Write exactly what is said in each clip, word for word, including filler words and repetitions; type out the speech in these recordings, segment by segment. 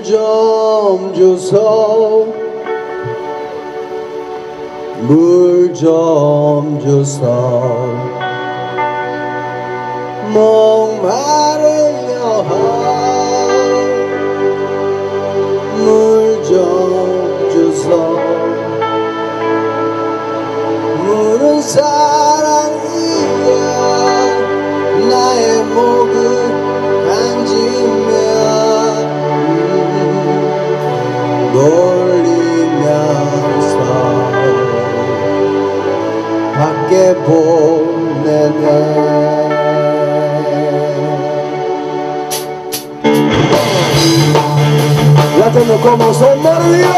좀 주소 물 좀 주소 목마르려 물 좀 주소 물은 사랑이야 나의 목을 간지며 놀리면서 밖에 보내네 Latino como son Mario.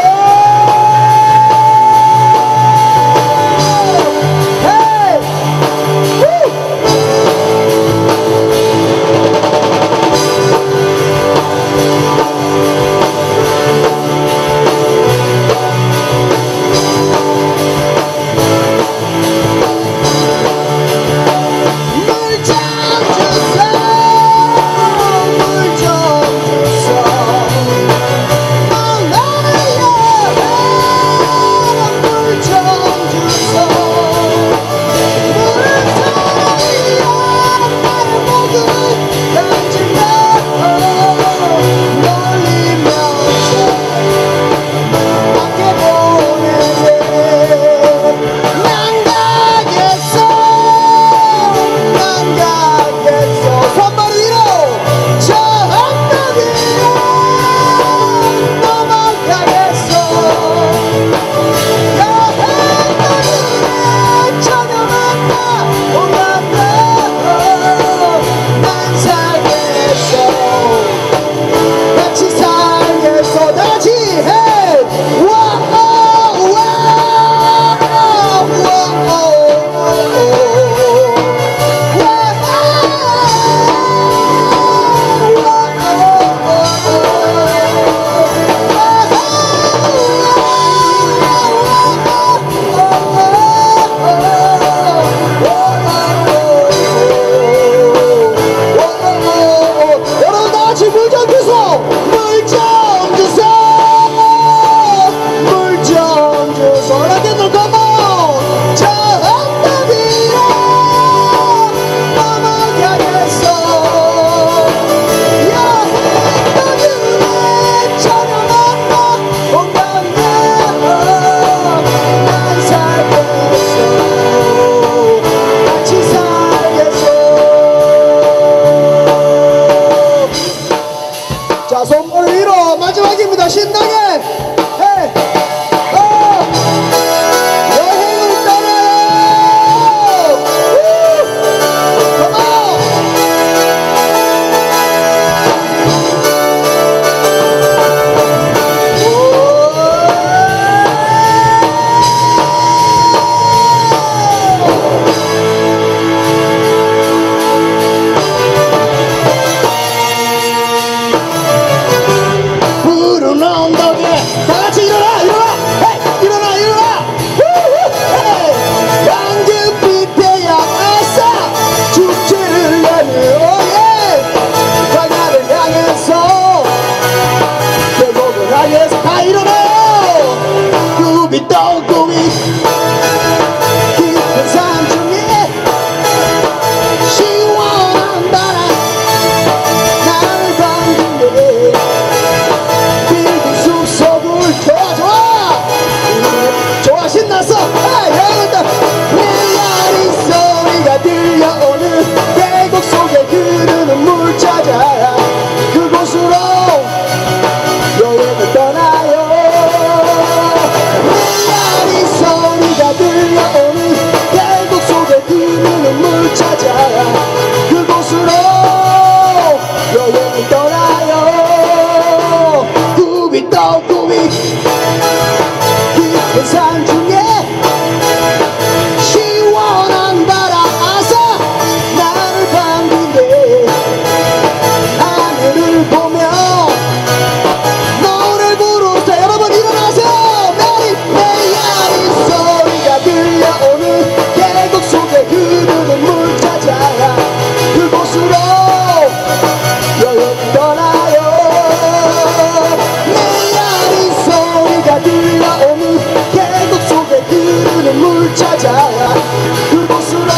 찾아 그곳으로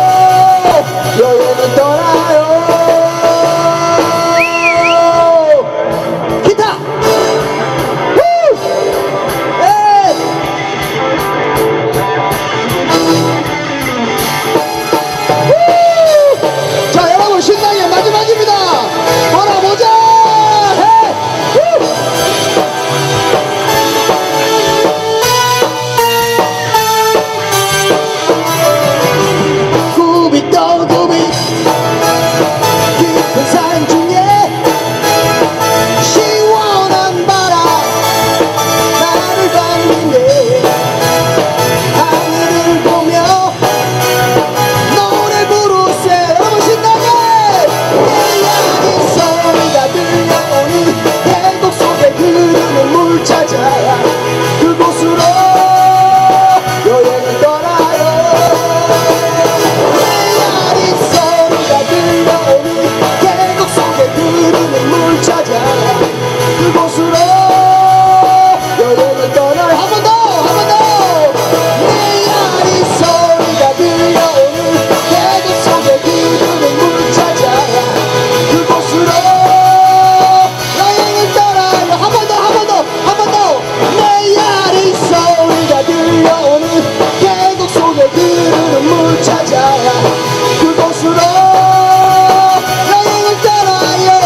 여행을 떠나요. 기타! 후! 에이! 후! 자, 여러분 신나게 마지막입니다. 몰아보자. 헤이! 후! 굽이 떠 굽이 깊은 산 중에 시원한 바람 나를 당기네. 하늘을 보며 노래 부르세. 여러분 신나게 이야기 소리가 들려오는 계곡 속에 흐르는 물 찾아 그곳으로 여행을 떠나요. 메아리 소리가 들려오는 계곡 속에 흐르는 물 찾아 그곳으로 여행을 떠나요. 한 번 더! 한 번 더! 메아리 소리가 들려오는 계곡 속에 흐르는 물 찾아 그곳으로 여행을 떠나요. 한 번 더! 한 번 더! 한 번 더! 메아리 소리가 들려오는 계곡 속에 흐르는 물 찾아 그곳으로 여행을 떠나요.